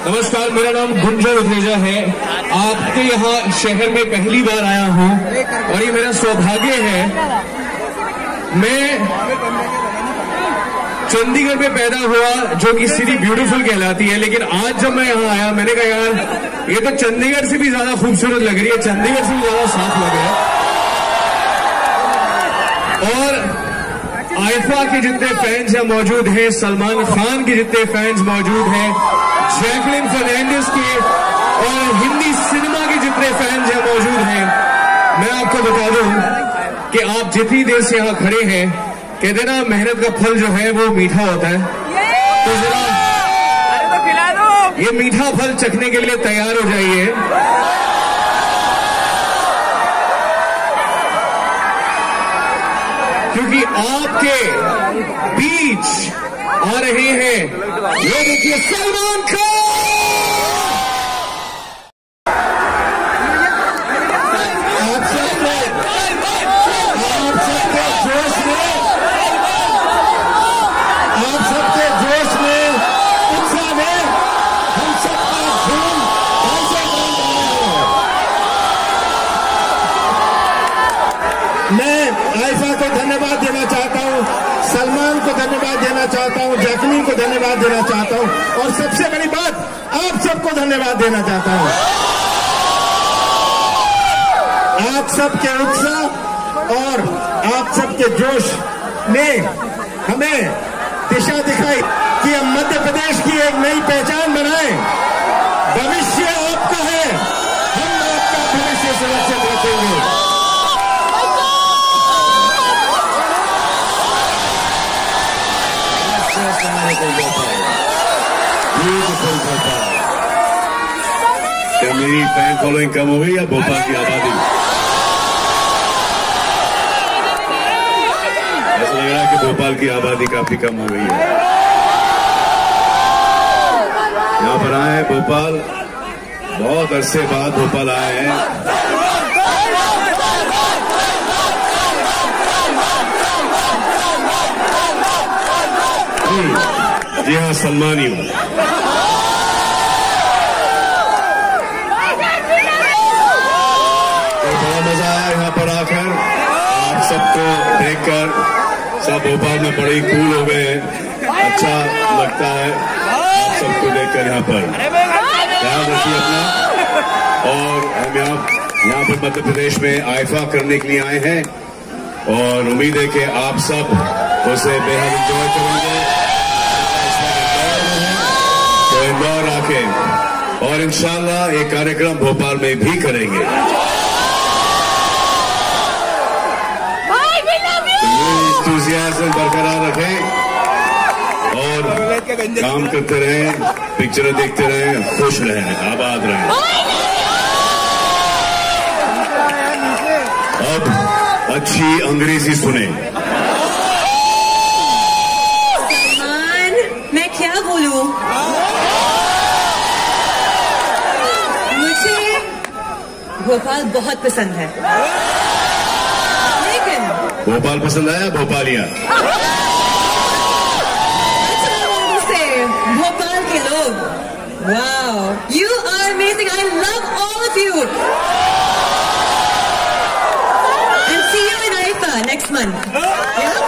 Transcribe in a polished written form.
नमस्कार, मेरा नाम गुंजन उथरेजा है। आपके यहाँ शहर में पहली बार आया हूँ और ये मेरा सौभाग्य है। मैं चंडीगढ़ में पैदा हुआ, जो कि सिटी ब्यूटीफुल कहलाती है, लेकिन आज जब मैं यहाँ आया मैंने कहा यार ये तो चंडीगढ़ से भी ज्यादा खूबसूरत लग रही है, चंडीगढ़ से भी ज्यादा साफ लग रहा है। और आइफा के जितने फैंस यहाँ मौजूद हैं, सलमान खान के जितने फैंस मौजूद हैं, जैकलिन फर्नांडिस के और हिंदी सिनेमा के जितने फैंस यहाँ मौजूद हैं, मैं आपको बता दूं कि आप जितनी देर से यहाँ खड़े हैं, कहते ना मेहनत का फल जो है वो मीठा होता है, तो जरा ये मीठा फल चखने के लिए तैयार हो जाइए। क्योंकि आपके बीच आ रहे हैं, ये देखिए सलमान खान। आप सबके जोश में, आप सबके जोश में, उत्साह में हम सबका खून कैसे बन रहा है। मैं आइफा को धन्यवाद देना चाहता हूं, सलमान को धन्यवाद देना चाहता हूं, जैकलिन को धन्यवाद देना चाहता हूं, और सबसे बड़ी बात आप सबको धन्यवाद देना चाहता हूं। आप सबके उत्साह और आप सबके जोश ने हमें दिशा दिखाई कि हम मध्य प्रदेश की एक नई पहचान बनाएं। भविष्य आपका है, हम आपका भविष्य सुरक्षित रखेंगे। क्या मेरी फैन फॉलोइंग कम हो गई या भोपाल की आबादी? ऐसा लग रहा है कि भोपाल की आबादी काफी कम हो गई है। यहाँ पर आए हैं भोपाल, बहुत अरसे बाद भोपाल आए हैं। जी हाँ, सलमान ही हूँ। बड़ा मजा आया यहाँ पर आकर, आप सबको देखकर। सब भोपाल में बड़े कूल हो गए हैं, अच्छा लगता है आप सबको देखकर यहाँ पर। ध्यान रखिए अपना। और हम यहाँ पर मध्य प्रदेश में आइफा करने के लिए आए हैं और उम्मीद है कि आप सब उसे बेहद एंजॉय करेंगे। तो इंदौर आके और इंशाल्लाह एक कार्यक्रम भोपाल में भी करेंगे। एंथुसियाज्म बरकरार रखें और काम करते रहें, पिक्चरें देखते रहें, खुश रहें, आबाद रहें। अब अच्छी अंग्रेजी सुने। सलमान, मैं क्या बोलूं? मुझे भोपाल बहुत पसंद है, लेकिन भोपाल पसंद आया? भोपालिया भोपाल के लोग, wow, you are amazing, I love all of you, and see you in IIFA next month.